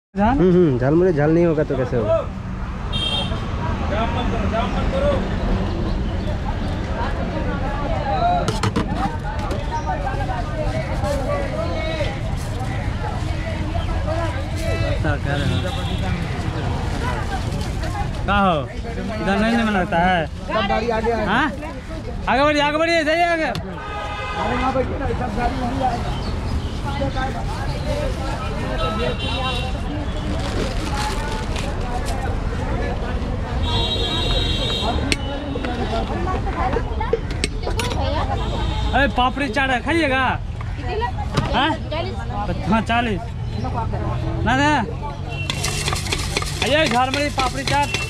झालमुड़ी झाल नहीं होगा तो कैसे होगा। क्या हो इधर नहीं लगता है। हाँ आगे बढ़िए जाइए आगे। अरे पापड़ी चाट खाइएगा। हाँ 40 ना आइए झालमुड़ी पापड़ी चाट।